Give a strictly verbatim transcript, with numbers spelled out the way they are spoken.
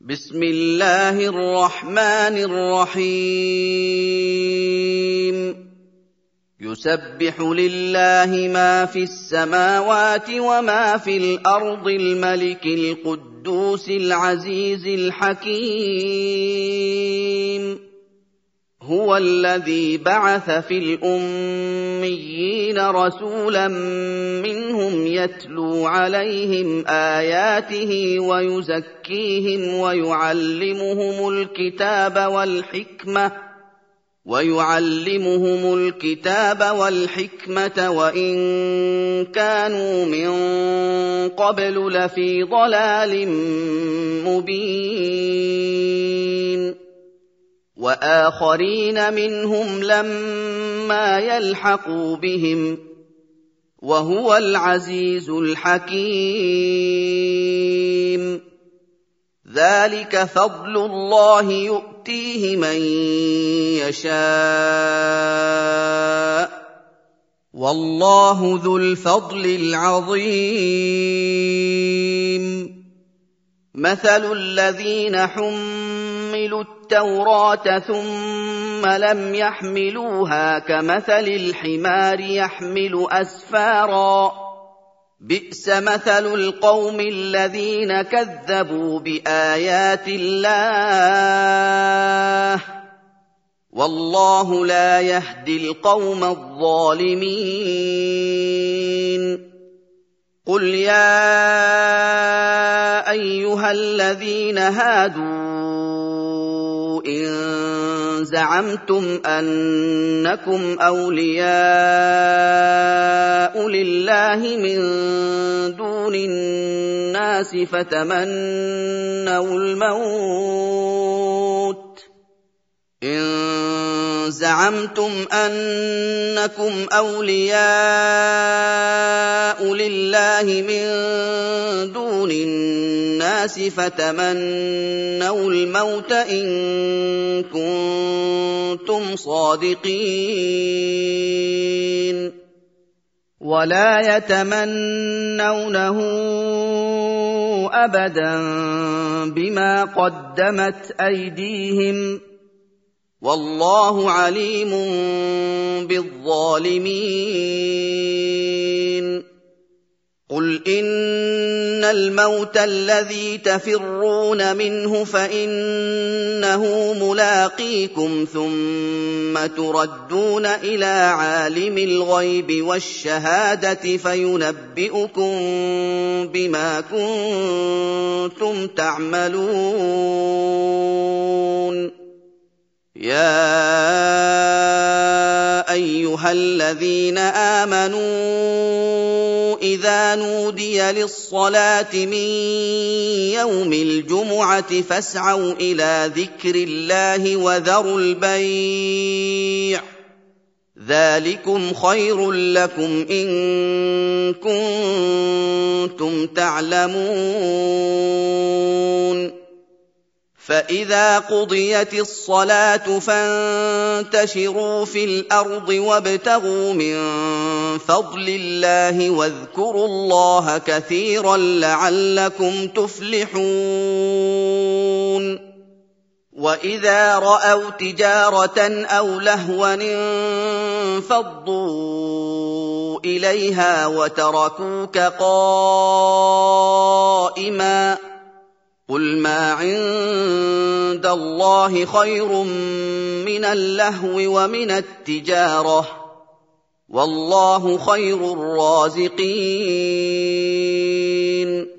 بسم الله الرحمن الرحيم يسبح لله ما في السماوات وما في الأرض الملك القدوس العزيز الحكيم هو الذي بعث في الأميين رسولا منهم يتلو عليهم آياته ويزكيهم ويعلمهم الكتاب والحكمة ويعلمهم الكتاب والحكمة وإن كانوا من قبل لفي ضلال مبين وآخرين منهم لما يلحقوا بهم وهو العزيز الحكيم ذلك فضل الله يؤتيه من يشاء والله ذو الفضل العظيم مثل الذين حملوا التوراة ثم لم يحملوها كمثل الحمار يحمل أسفارا بئس مثل القوم الذين كذبوا بآيات الله والله لا يهدي القوم الظالمين قل يا أيها الذين هادوا إن زعمتم أنكم أولياء لله من دون الناس فتمنوا الموت إن زعمتم أنكم أولياء لله من دون الناس فتمنوا الموت إن كنتم صادقين ولا يتمنونه أبدا بما قدمت أيديهم والله عليم بالظالمين قل إن الموت الذي تفرون منه فإنه ملاقيكم ثم تردون إلى عالم الغيب والشهادة فينبئكم بما كنتم تعملون يا أيها الذين آمنوا إذا نودي للصلاة من يوم الجمعة فاسعوا إلى ذكر الله وذروا البيع ذلكم خير لكم إن كنتم تعلمون فإذا قضيت الصلاة فانتشروا في الأرض وابتغوا من فضل الله واذكروا الله كثيرا لعلكم تفلحون وإذا رأوا تجارة أو لهوا انفضوا إليها وتركوك قائما قل ما عند الله خير من اللهو ومن التجارة والله خير الرازقين